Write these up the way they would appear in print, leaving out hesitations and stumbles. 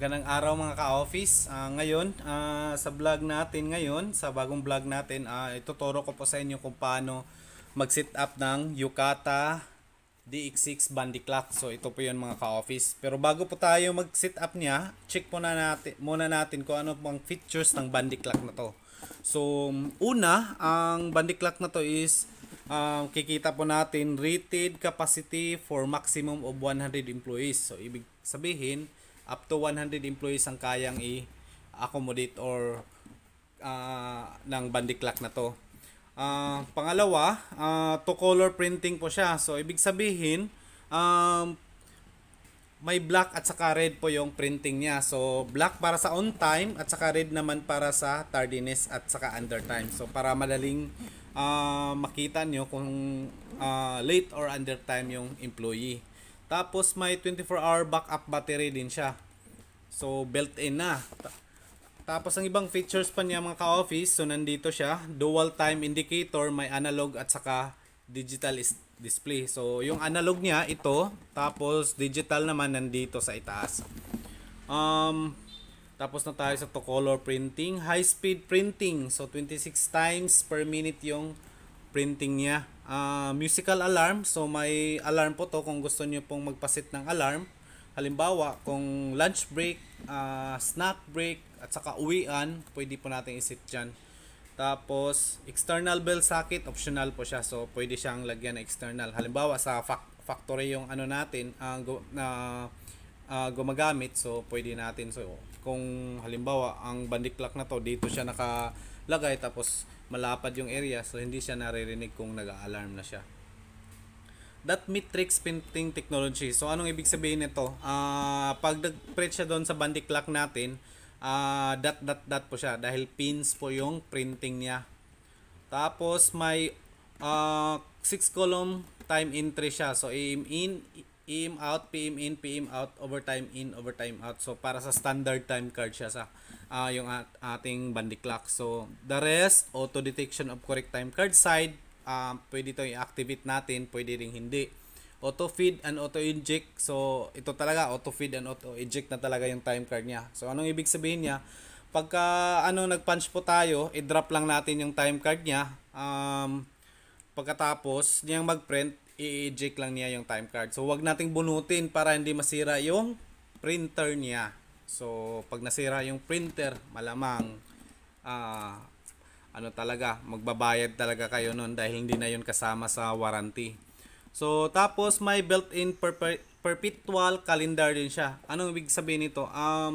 Magandang araw mga ka-office. Ngayon, sa vlog natin ngayon, sa bagong vlog natin, ituturo ko po sa inyo kung paano mag-set up ng Yukata DX6 Bandy Clock. So ito po 'yon mga ka-office. Pero bago po tayo mag-set up niya, check muna natin kung ano pang features ng Bandy Clock na to. So una, ang Bandy Clock na to is kikita po natin rated capacity for maximum of 100 employees. So ibig sabihin, up to 100 employees ang kayang i-accommodate or ng Bandy Clock na to. Pangalawa, to color printing po siya. So ibig sabihin, may black at saka red po yung printing niya. So black para sa on time at saka red naman para sa tardiness at saka under time. So para madaling makita nyo kung late or under time yung employee. Tapos may 24-hour backup battery din siya. So built-in na. Tapos ang ibang features pa niya mga ka-office, so nandito siya, dual time indicator, may analog at saka digital display. So yung analog niya ito, tapos digital naman nandito sa itaas. Tapos na tayo sa to color printing, high speed printing. So 26 times per minute yung printing niya. Musical alarm, so may alarm po to kung gusto niyo pong magpasit ng alarm. Halimbawa, kung lunch break, snack break, at saka uwian, pwede po natin iset dyan. Tapos, external bell socket, optional po siya. So, pwede siyang lagyan ng external. Halimbawa, sa factory yung ano natin, gumagamit. So, pwede natin. So, kung halimbawa, ang Bandy Clock na to, dito siya nakalagay. Tapos, malapad yung area. So, hindi siya naririnig kung nag-a-alarm na siya. Dot matrix printing technology. So anong ibig sabihin nito? Pag nag-print siya doon sa Bandy Clock natin, dot po siya dahil pins po yung printing niya. Tapos may 6 column time entry siya. So AM in, AM out, PM in, PM out, overtime in, overtime out. So para sa standard time card siya sa yung ating Bandy Clock. So the rest, auto detection of correct time card side, pwede ito i-activate natin, pwede ring hindi. Auto feed and auto eject. So ito talaga auto feed and auto eject na talaga yung time card niya. So anong ibig sabihin niya? Pagka nag-punch po tayo, i-drop lang natin yung time card niya. Pagkatapos niyang mag-print, i-eject lang niya yung time card. So wag nating bunutin para hindi masira yung printer niya. So pag nasira yung printer, malamang talaga, magbabayad talaga kayo nun dahil hindi na yun kasama sa warranty. So, tapos may built-in perpetual calendar din siya. Anong ibig sabihin nito?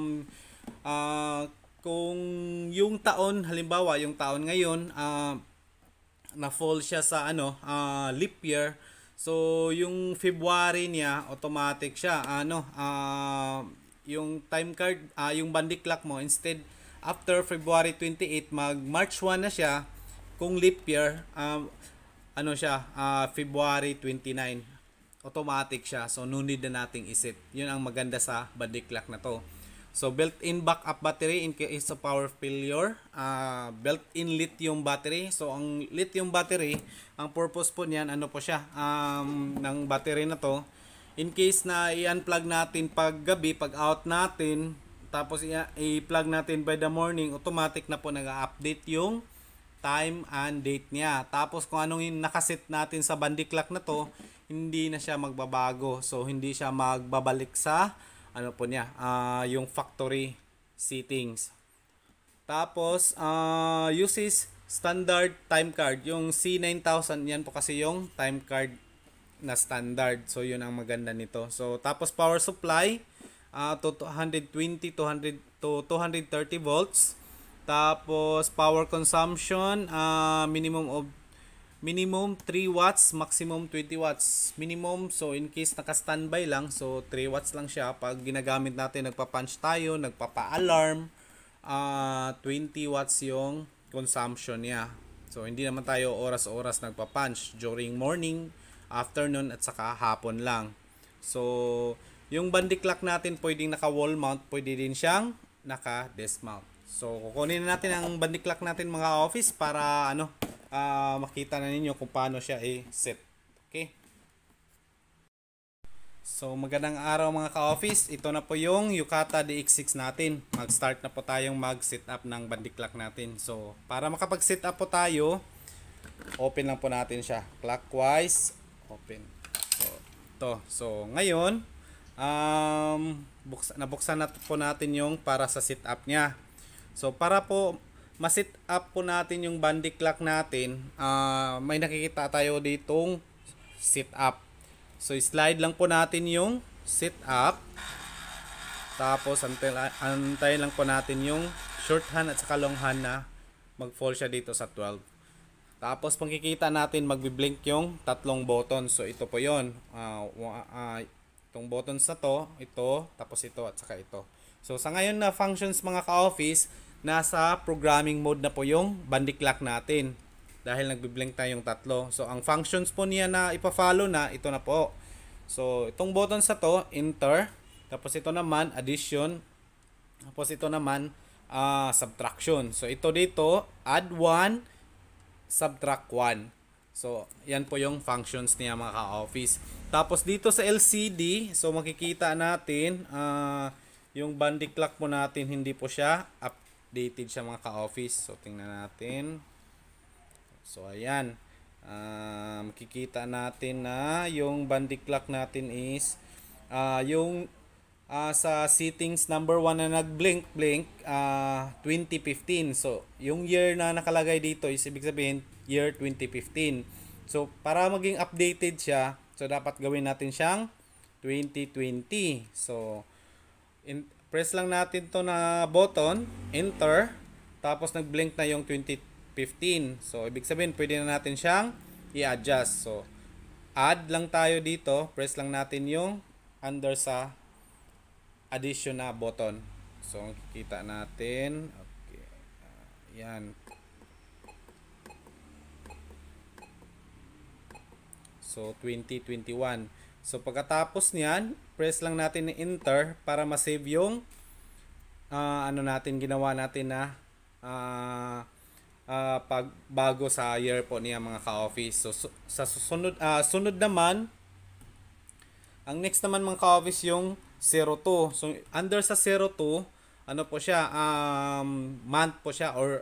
Kung yung taon, halimbawa, yung taon ngayon, na-fall siya sa leap year, so yung February niya, automatic siya. Yung time card, yung Bandy Clock mo, instead, after February 28, mag-March 1 na siya. Kung leap year, February 29. Automatic siya. So, no need na nating iset. Yun ang maganda sa Bandy Clock na to. So, built-in backup battery in case of power failure. Built-in lithium battery. So, ang lithium battery, ang purpose po niyan, po siya, ng battery na to. In case na i-unplug natin pag gabi, pag out natin, tapos i-plug natin by the morning, automatic na po nag-update yung time and date niya. Tapos kung anong yung nakaset natin sa Bandy Clock na to, hindi na siya magbabago. So hindi siya magbabalik sa yung factory settings. Tapos uses standard time card. Yung C9000, yan po kasi yung time card na standard. So yun ang maganda nito. So tapos power supply, to 120 to 230 volts. Tapos power consumption, minimum 3 watts, maximum 20 watts. Minimum, so in case naka-standby lang, so 3 watts lang siya. Pag ginagamit natin, nagpa-punch tayo, nagpapa-alarm, 20 watts yung consumption niya. So hindi naman tayo oras-oras nagpa-punch, during morning, afternoon at saka hapon lang. So yung Bandy Clock natin pwedeng naka-wall mount, pwede din siyang naka-desk mount. So kukunin na natin ang Bandy Clock natin mga office para makita na ninyo kung paano siya i-set. Okay? So magandang araw mga ka-office. Ito na po yung Yukata DX6 natin. Mag-start na po tayong mag-set up ng bandiklak natin. So para makapag-set up po tayo, open lang po natin siya. Clockwise, open. So ito. So ngayon, nabuksan na po natin yung para sa set up niya. So para po ma-set up po natin yung bandiklak natin, may nakikita tayo ditong set up. So slide lang po natin yung set up. Tapos antayin lang po natin yung short hand at saka long hand na mag-fall siya dito sa 12. Tapos makikita natin magbi-blink yung tatlong button. So ito po 'yon. Itong buttons na to, ito, tapos ito at saka ito. So sa ngayon na functions mga ka-office, nasa programming mode na po yung bandiklak natin. Dahil nagbi-blink tayong tatlo. So ang functions po niya na ipa-follow na, ito na po. So itong buttons na to, enter. Tapos ito naman, addition. Tapos ito naman, subtraction. So ito dito, add 1, subtract 1. So yan po yung functions niya mga ka-office. Tapos dito sa LCD, so makikita natin, yung bandiklak po natin, hindi po siya updated siya mga ka-office. So tingnan natin. So ayan, makikita natin na yung bandiklak natin is yung sa settings number 1 na nag-blink 2015. So yung year na nakalagay dito is ibig sabihin year 2015. So para maging updated siya, so dapat gawin natin siyang 2020. So press lang natin to na button, enter, tapos nag-blink na yung 2015. So, ibig sabihin, pwede na natin siyang i-adjust. So, add lang tayo dito. Press lang natin yung under sa addition na button. So, makikita natin. Okay. Yan. So, 2021. So, pagkatapos niyan, press lang natin ni enter para ma-save yung ginawa natin na pagbago sa year po niya mga ka-office. So sa sunod naman, ang next naman mga ka-office yung 02. So under sa 02, ano po siya, month po siya or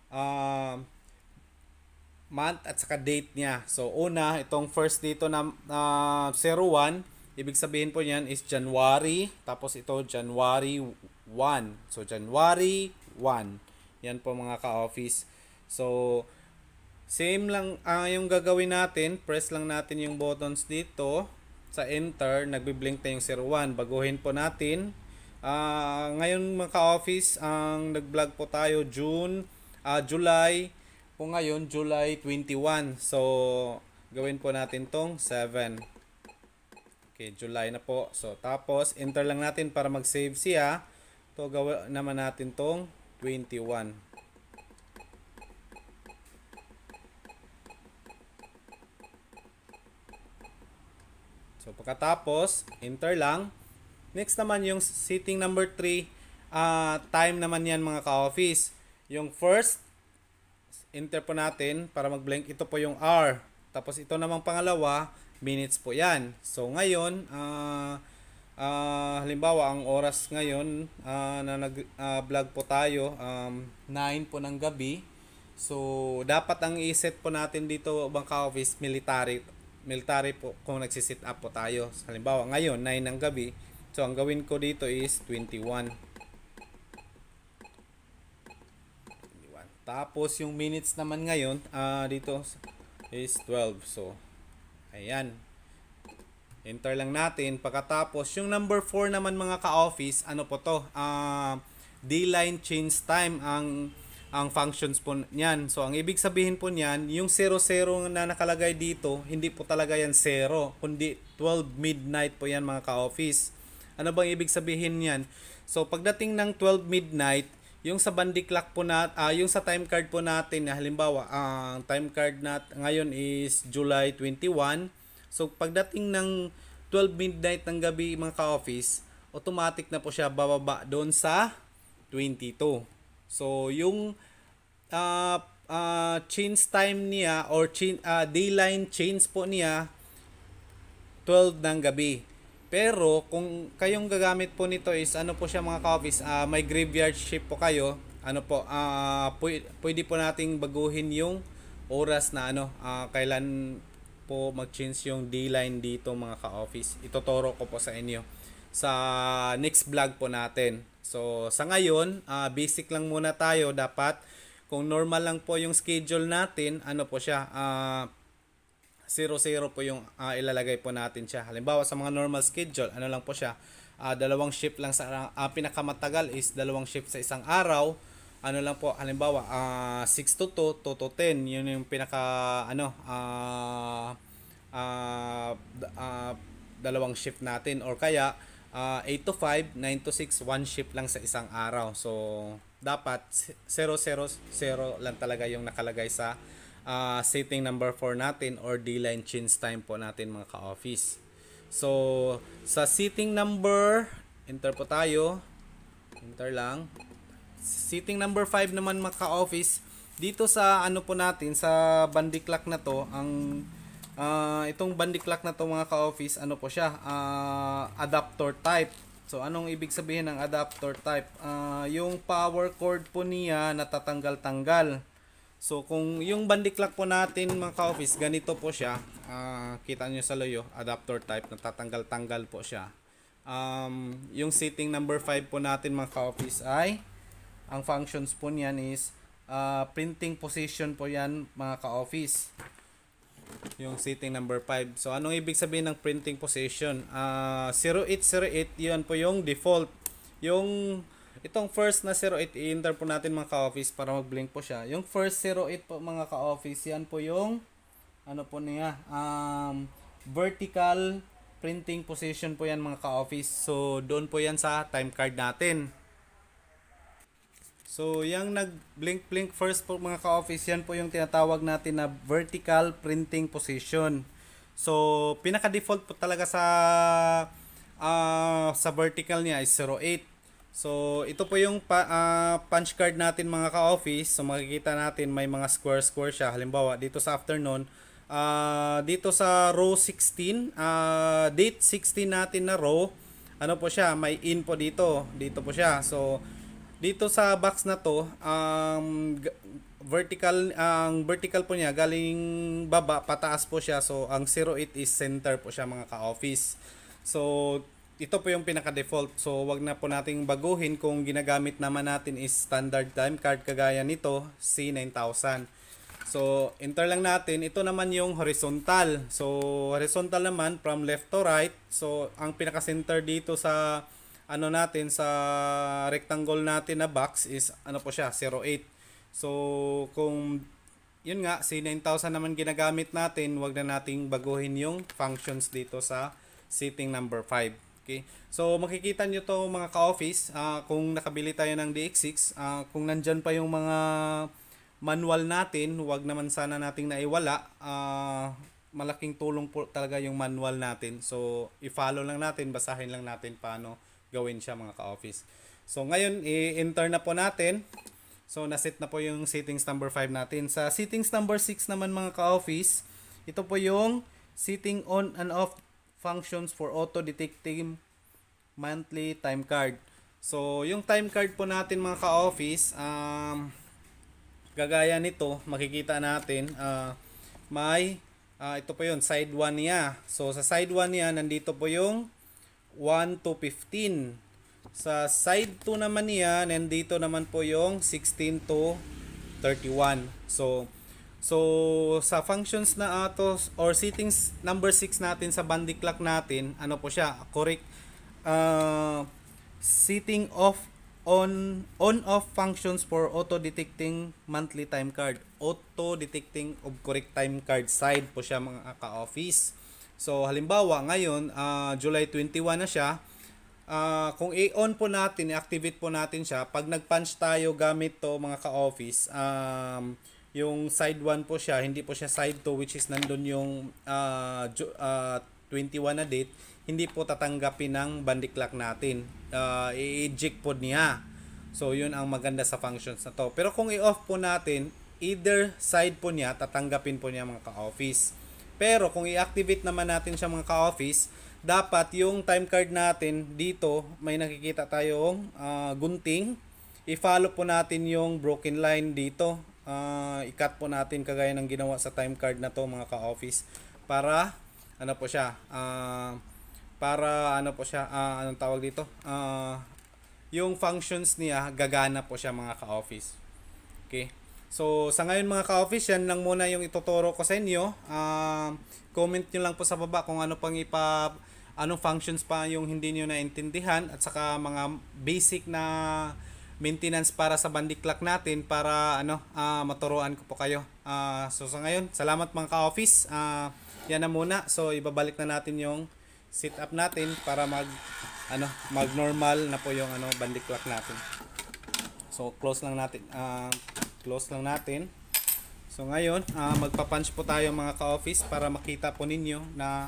month at saka date niya. So una, itong first dito na 01, ibig sabihin po niyan is January, tapos ito January 1. So January 1. Yan po mga ka-office. So, same lang yung gagawin natin. Press lang natin yung buttons dito. Sa enter, nagbi-blink na yung 01. Baguhin po natin. Ngayon mga ka-office, ang nag-vlog po tayo July. Po ngayon, July 21. So, gawin po natin tong 7. Okay, July na po. So, tapos, enter lang natin para mag-save siya. So, gawin naman natin tong 21. So, pagkatapos, enter lang. Next naman yung setting number 3, time naman yan mga ka-office. Yung first, enter po natin para mag-blink. Ito po yung hour. Tapos ito namang pangalawa, minutes po yan. So, ngayon, halimbawa, ang oras ngayon na nag-vlog po tayo, 9 po ng gabi. So, dapat ang i-set po natin dito mga ka-office, military po kung nagsisit up po tayo. Halimbawa, ngayon, 9 ng gabi. So, ang gawin ko dito is 21. Tapos, yung minutes naman ngayon, dito is 12. So, ayan. Enter lang natin. Pagkatapos, yung number 4 naman mga ka-office, ano po to? D-line change time ang functions po niyan. So, ang ibig sabihin po niyan, yung 00 na nakalagay dito, hindi po talaga yan 0, kundi 12 midnight po yan mga ka-office. Ano bang ibig sabihin niyan? So, pagdating ng 12 midnight, yung sa bandiklak po yung sa time card po natin, halimbawa, ang time card ngayon is July 21. So, pagdating ng 12 midnight ng gabi mga ka-office, automatic na po siya bababa doon sa 22. So, yung change time niya or dayline change po niya 12 ng gabi. Pero kung kayong gagamit po nito is ano po siya mga ka-office, may graveyard shift po kayo, ano po, pwede po nating baguhin yung oras na ano, kailan po mag-change yung D-line dito mga ka-office. Ituturo ko po sa inyo sa next vlog po natin. So sa ngayon, basic lang muna tayo. Dapat kung normal lang po yung schedule natin, ano po siya, 0-0 po yung ilalagay po natin siya. Halimbawa sa mga normal schedule, ano lang po siya, dalawang shift lang sa pinakamatagal is dalawang shift sa isang araw. Ano lang po, halimbawa 6 to 2, 2 to 10, yun yung pinaka ano dalawang shift natin, or kaya 8 to 5, 9 to 6, one shift lang sa isang araw. So dapat 0-0-0 lang talaga yung nakalagay sa setting number 4 natin or D-line change time po natin mga ka-office. So sa setting number, enter po tayo. Enter lang. Setting number 5 naman mga ka-office. Dito sa ano po natin, sa bandy clock na to, ang itong bandy clock na to mga ka-office, ano po siya, adapter type. So anong ibig sabihin ng adapter type? Yung power cord po niya natatanggal-tanggal. So kung yung bandy clock po natin mga ka-office, ganito po siya, kita nyo sa loyo, adapter type, natatanggal-tanggal po siya. Yung setting number 5 po natin mga ka-office ay, ang functions po niyan is printing position po yan mga ka-office. Yung setting number 5. So anong ibig sabihin ng printing position? 0808, yun po yung default. Yung itong first na 08, i-enter po natin mga ka-office para mag-blink po siya. Yung first 08 po mga ka-office, yan po yung ano po niya, vertical printing position po yan mga ka-office. So doon po yan sa time card natin. So yung nag-blink first po mga ka-office, yan po yung tinatawag natin na vertical printing position. So pinaka-default po talaga sa vertical niya is 08. So ito po yung punch card natin mga ka-office. So makikita natin may mga square siya. Halimbawa dito sa afternoon, dito sa row 16, date 16 natin na row, ano po siya, may in po dito. Dito po siya. So dito sa box na to, ang vertical po niya galing baba pataas po siya. So ang 08 is center po siya mga ka-office. So ito po yung pinaka-default. So wag na po nating baguhin kung ginagamit naman natin is standard time card kagaya nito, C9000. So enter lang natin. Ito naman yung horizontal. So horizontal naman from left to right. So ang pinaka-center dito sa ano natin, sa rectangle natin na box is ano po siya, 08. So kung yun nga, C9000 naman ginagamit natin, wag na nating baguhin yung functions dito sa setting number 5. Okay? So makikita nyo to mga ka-office, kung nakabili tayo ng DX6, kung nandyan pa yung mga manual natin, wag naman sana nating naiwala. Malaking tulong po talaga yung manual natin. So i-follow lang natin, basahin lang natin paano gawin siya mga ka-office. So ngayon i-enter na po natin. So naset na po yung settings number 5 natin. Sa settings number 6 naman mga ka-office, ito po yung setting on and off functions for auto detecting monthly time card. So yung time card po natin mga ka-office, gagaya nito, makikita natin may ito po yun, side 1 niya. So sa side 1 niya, nandito po yung 1 to 15. Sa side 2 naman niya, nandito naman po yung 16 to 31. So sa functions na atos or settings number 6 natin sa bandy clock natin, ano po siya, correct setting off on off functions for auto detecting monthly time card. Auto detecting of correct time card side po siya mga ka-office. So halimbawa ngayon, July 21 na siya. Kung i-on po natin, i-activate po natin siya, pag nag-punch tayo gamit to mga ka-office, yung side 1 po siya, hindi po siya side 2, which is nandun yung 21 na date, hindi po tatanggapin ng bandy clock natin. I-eject po niya. So yun ang maganda sa functions na to. Pero kung i-off po natin, either side po niya, tatanggapin po niya mga ka-office. Pero kung i-activate naman natin siya mga ka-office, dapat yung time card natin dito, may nakikita tayong gunting. I-follow po natin yung broken line dito. I-cut po natin kagaya ng ginawa sa time card na to mga ka-office. Para ano po siya, anong tawag dito? Yung functions niya, gagana po siya mga ka-office. Okay. So, sa ngayon mga ka-office, yan lang muna yung ituturo ko sa inyo. Comment nyo lang po sa baba kung ano pang anong functions pa yung hindi nyo naintindihan at saka mga basic na maintenance para sa bandy clock natin para maturuan ko po kayo. So sa ngayon, salamat mga ka-office. Yan na muna. So ibabalik na natin yung setup natin para mag normal na po yung bandy clock natin. So close lang natin. So ngayon, magpa-punch po tayo mga ka-office para makita po ninyo na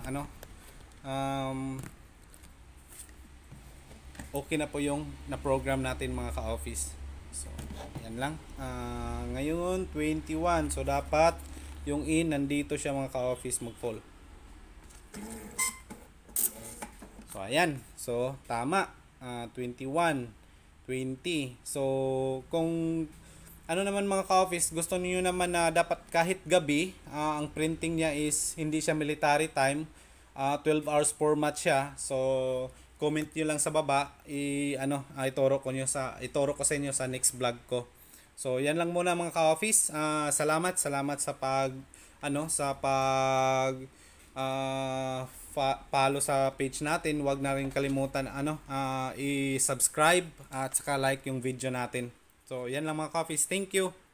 okay na po yung na-program natin mga ka-office. So yan lang. Ngayon 21. So dapat yung in nandito siya mga ka-office mag-fall. So ayan. So tama. 21, 20. So kung naman mga ka-office, gusto niyo naman na dapat kahit gabi, ang printing niya is hindi siya military time, 12 hours format siya. So comment niyo lang sa baba, ituro ko sa inyo sa next vlog ko. So yan lang muna mga ka-office. Salamat sa follow sa page natin. Huwag na rin kalimutan i-subscribe at saka like yung video natin. So yan lang mga ka-office. Thank you.